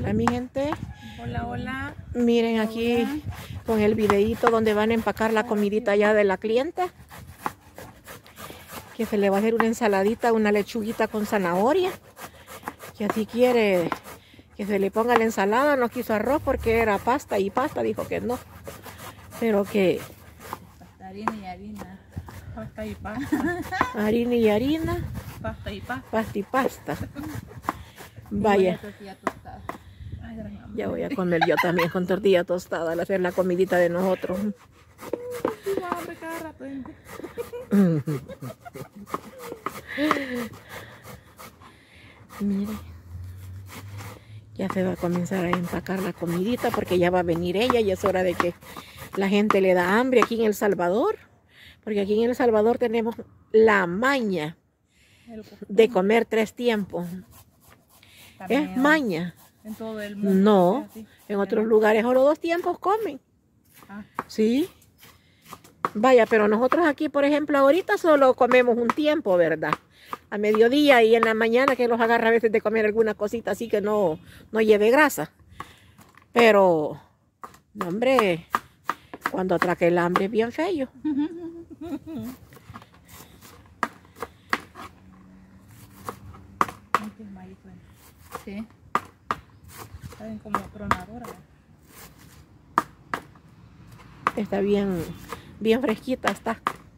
Hola mi gente. Hola, hola. Miren aquí con el videito donde van a empacar la comidita ya de la clienta. Que se le va a hacer una ensaladita, una lechuguita con zanahoria. Que así quiere que se le ponga la ensalada. No quiso arroz porque era pasta y pasta. Dijo que no. Pero que... Harina y harina. Pasta y pasta. Harina y harina. Pasta y pasta. Pasta y pasta. Vaya. Ay, Ya voy a comer yo también con tortilla tostada al hacer la comidita de nosotros. tengo hambre cada rato. Mire, ya se va a comenzar a empacar la comidita porque ya va a venir ella y es hora de que la gente le da hambre aquí en El Salvador. Porque aquí en El Salvador tenemos la maña de comer 3 tiempos. También Es maña. en todo el mundo. No, en otros lugares solo 2 tiempos comen. Ah. Sí. Vaya, pero nosotros aquí, por ejemplo, ahorita solo comemos un tiempo, ¿verdad? A mediodía y en la mañana que los agarra a veces de comer alguna cosita así que no lleve grasa. Pero, no, hombre, cuando atraque el hambre es bien feo. Sí. Saben como tronadora. Está bien fresquita está.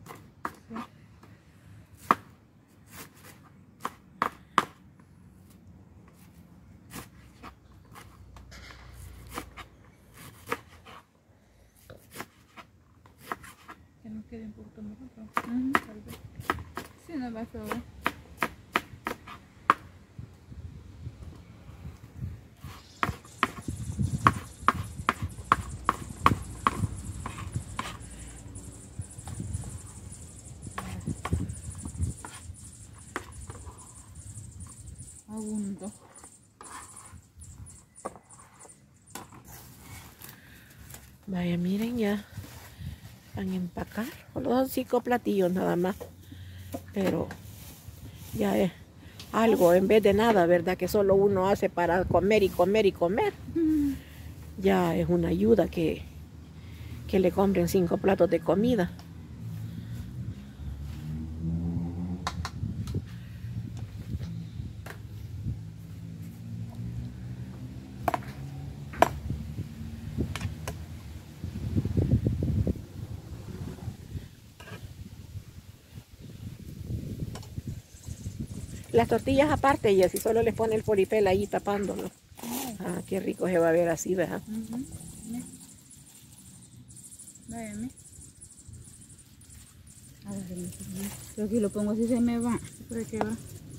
Que nos quede un poquito mejor. Tal vez. Sí, no va a sobrar. Abundo. Vaya, miren, ya van a empacar. Solo son 5 platillos nada más. Pero ya es algo en vez de nada, ¿verdad? Que solo uno hace para comer y comer y comer. Ya es una ayuda que le compren 5 platos de comida. Las tortillas aparte, y así solo les pone el polipel ahí tapándolo. Ah, qué rico se va a ver así, ¿verdad? Véame. Yo aquí lo pongo así se me va. ¿Por qué va?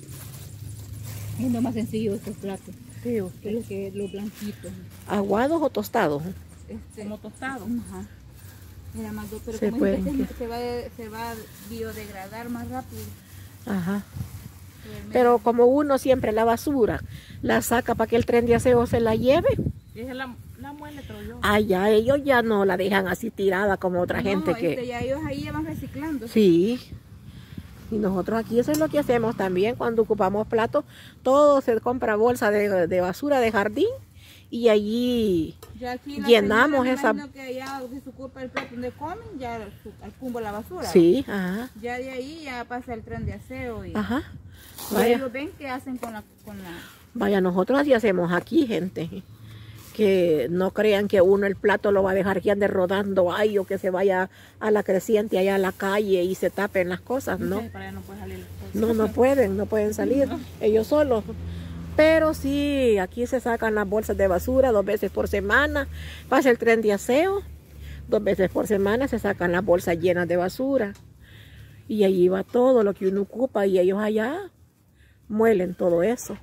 Es lo más sencillo de estos platos. Sí, Que lo blanquito. ¿Aguados o tostados? Como tostado. Ajá. Era más pero Se como es pueden, se va a biodegradar más rápido. ajá. Pero como uno siempre la basura la saca para que el tren de aseo se la lleve. Esa es la muele, creo yo. Ah, ya, ellos ya no la dejan así tirada como otra gente que... ya ellos ahí ya van reciclando. Sí. Y nosotros aquí eso es lo que hacemos también cuando ocupamos platos. Todo se compra bolsa de basura de jardín y allí llenamos esa... que allá se ocupa el plato donde comen, ya al cumbo la basura. Sí, ajá. Ya de ahí ya pasa el tren de aseo y... Ajá. Vaya. Ellos ven qué hacen con la... Vaya, nosotros así hacemos aquí, gente. Que no crean que uno el plato lo va a dejar que ande rodando ay, o que se vaya a la creciente allá a la calle y se tapen las cosas, ¿no? Sí, para allá no pueden salir las cosas. No pueden salir ellos solos. Pero sí, aquí se sacan las bolsas de basura 2 veces por semana. Pasa el tren de aseo, 2 veces por semana se sacan las bolsas llenas de basura. Y allí va todo lo que uno ocupa y ellos allá muelen todo eso.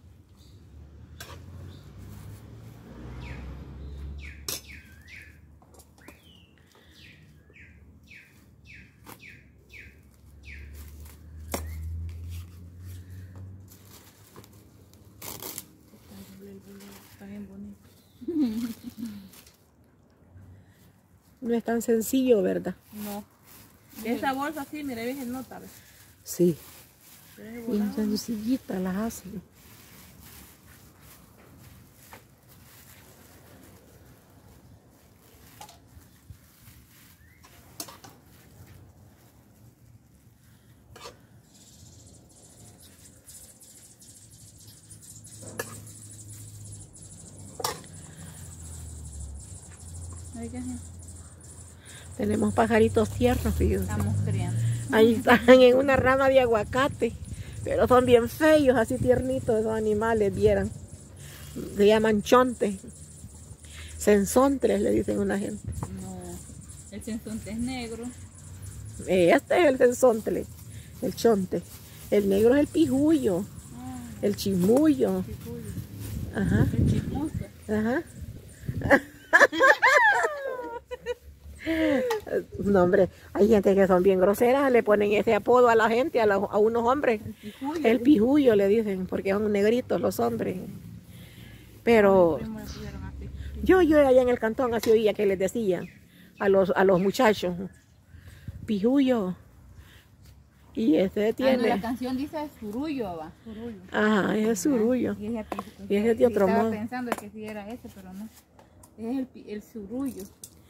Está bien bonito. No es tan sencillo, ¿verdad? No. Esa bolsa sí, mire, bien nota. Sí. Bien sencillita las hacen. Ay, qué bien. Tenemos pajaritos tiernos, fíjense. Estamos criando. Ahí están en una rama de aguacate, pero son bien feos, así tiernitos esos animales, vieran. Se llaman chontes. Sensontres, le dicen una gente. No, el sensonte es negro. Este es el sensontle, el chonte. El negro es el pijullo, Ah, el chimullo. chicuyo. Ajá, El chismoso. ajá. No, hombre, hay gente que son bien groseras, le ponen ese apodo a la gente, a unos hombres. El picuyo. El pijullo le dicen, porque son negritos los hombres. Pero Mi primo le pusieron así. yo allá en el cantón así oía que les decían a los muchachos, pijullo. Y ese Ah, no, tiene, la canción dice surullo, va. Surullo. ajá, ese es surullo. Y ese, Y ese es de otro estaba modo. pensando que sí era ese, pero no. Es el surullo.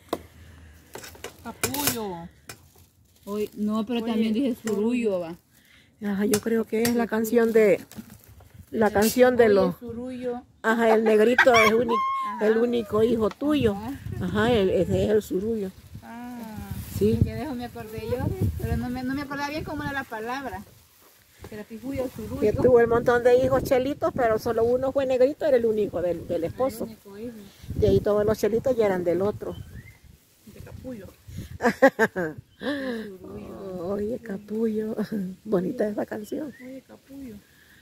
Capullo. Hoy, no, pero Oye, también dice surullo, va. Ajá, yo creo que es la canción de los, Surullo. ajá, el negrito es Ajá. el único hijo tuyo. Ajá, ese es el surullo. Ah, Sí. que de eso me acordé yo, pero no me acordaba bien cómo era la palabra. Era pijullo, surullo. Que tuvo el montón de hijos chelitos, pero solo uno fue negrito, era el único del esposo. El único hijo Y ahí todos los chelitos ya eran del otro. de capullo. Surullo. Oye, capullo. Bonita esa canción. Oye, capullo.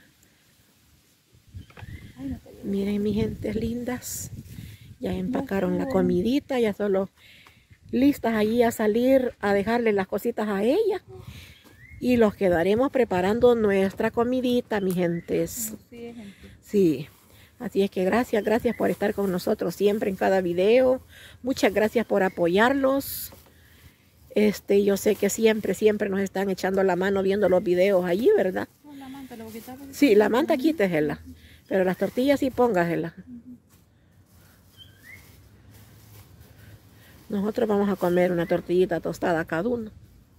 Ay, no te digo. Miren, mi gentes lindas. Ya empacaron la comidita, ya solo listas allí a salir a dejarle las cositas a ella. Y los quedaremos preparando nuestra comidita, mi gentes. Sí, gente. Sí. Así es que gracias por estar con nosotros siempre en cada video. Muchas gracias por apoyarlos. Yo sé que siempre nos están echando la mano viendo los videos allí, ¿verdad? No, la manta le voy a quitar. Sí, la manta quítesela, pero las tortillas sí póngaselas. Nosotros vamos a comer una tortillita tostada cada uno,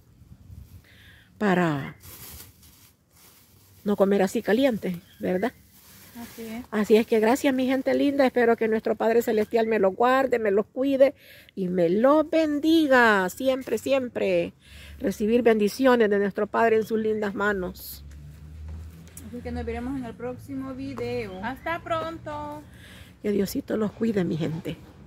para no comer así caliente, ¿verdad? Así es. Así es que gracias, mi gente linda. Espero que nuestro Padre Celestial me los guarde, me los cuide y me los bendiga. Siempre recibir bendiciones de nuestro Padre en sus lindas manos. Así que nos veremos en el próximo video. Hasta pronto. Que Diosito los cuide, mi gente.